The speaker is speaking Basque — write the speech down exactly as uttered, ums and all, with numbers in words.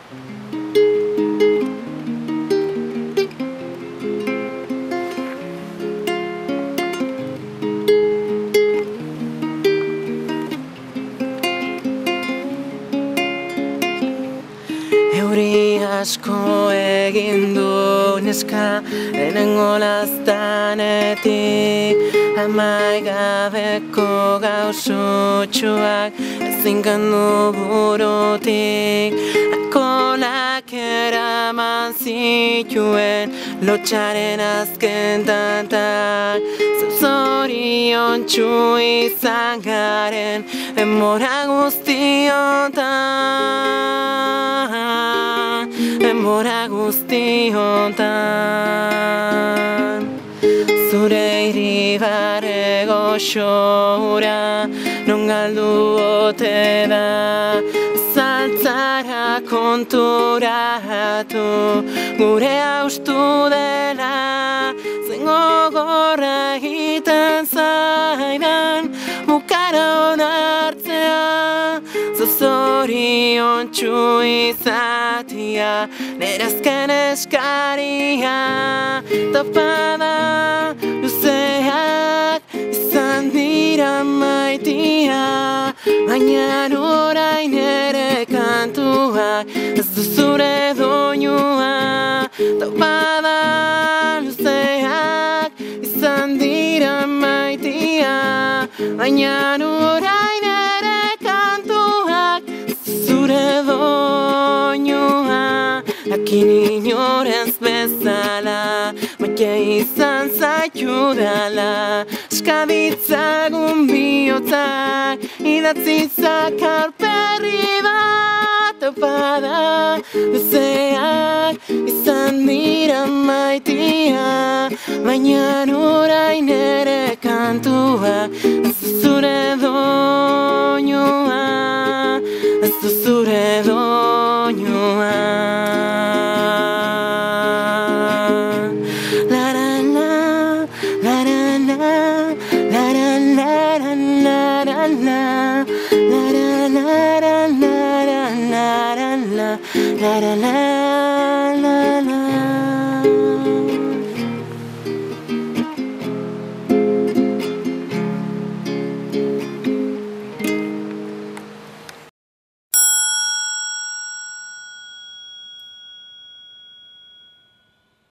Euri asko egin du neska lehenengo laztanetik, amaigabeko gauzutxuak ezin kendu burutik, alkoholak eraman zituen lotxaren azken tantak, zeu zoriontsu izan garen denbora guztiotan, denbora guztiotan. Zure irribarre goxora non galdu ote da, zaltzara konturatu gure haustu dela, zen gogorra egiten zaidan bukara onartzea, zoriontsu izatia nire azken eskaria. Topada luzeak izan dira maitia, baina orain ere kantuak ez du zure doinua. Topada luzeak izan dira maitia, baina orain ere kantuak ez du zure doinua. Akin inorez bezala, maite izan zaitu dala, eskaditzagun bihotzak, idatzi zakar perri bat. Topada luzeak izan dira maitia, baina orain ere kantua ez du zure doinua, ez du zure doinua. La la la